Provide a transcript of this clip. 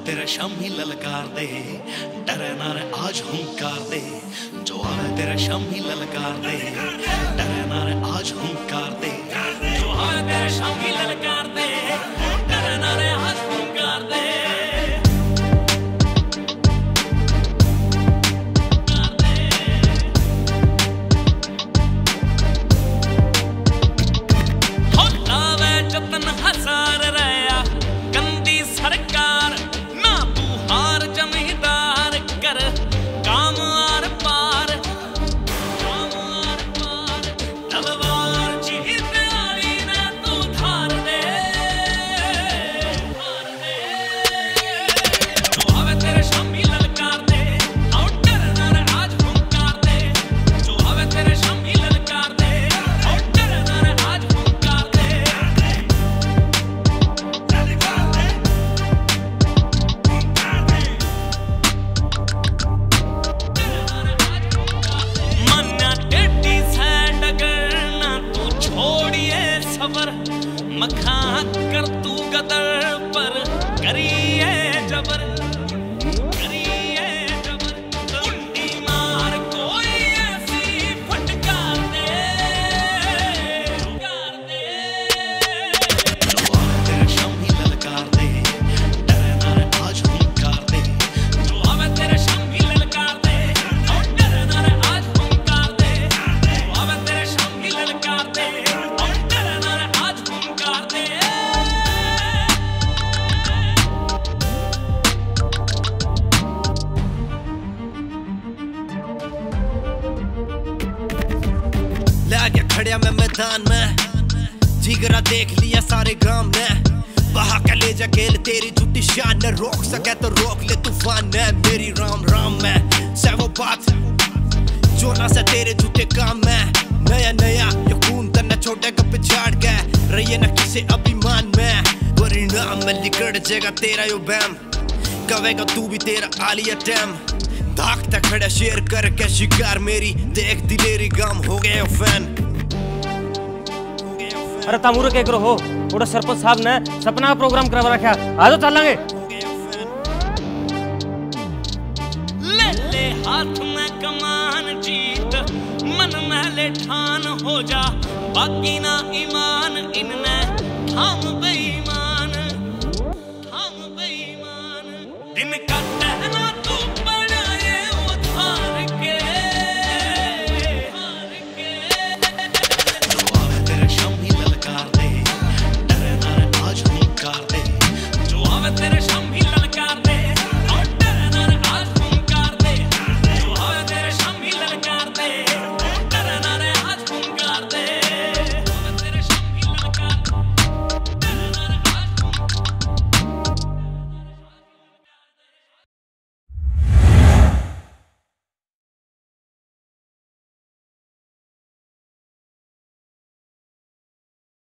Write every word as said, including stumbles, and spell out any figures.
तेरे शामी ललकार दे, डरे ना रे आज हुंकार दे। जो आवे तेरे शामी ललकार दे, डरे ना रे आज हुंकार दे। जो आवे तेरे शामी ललकार दे, डरे ना रे आज हुंकार दे। मखा कर तू गदर पर करिए जबर, करिए जबर। कुंडी मार कोई ऐसी फटकार दे, फटकार दे। जो आवे तेरे शामी ललकार दे, डरे ना रे आज हुंकार दे। जो आवे तेरे शामी ललकार दे, डरे ना रे आज हुंकार दे। जो आवे तेरे शामी ललकार दे, खड़िया मैं मैदान में, जिगरा देख लिया सारे गांव ने। बहा के ले जा खेल तेरी झूठी शान, न रोक सके तो रोक ले तूफान है। मेरी राम राम में से वो बात जो ना से तेरे झूठे काम में। नया नया यकून तन्ना छोटे का पिछाड़ के रहिए न किसे अभिमान में। परिणाम में लिकड़ जाएगा तेरा यो बैम, कवेगा तू भी तेरा आलिया टैम। धाकता खड़ा शेर करके शिकार मेरी, देख दिलेरी गाम हो गए फैन। अरे तामुरे के करो हो, थोड़ा सरपंच साहब ने सपना का प्रोग्राम करवा रखा, आ जाओ चलेंगे। ले ले हाथ में कमान जीत, मन में ले ठान हो जा। बाकी ना ईमान इनने थाम बे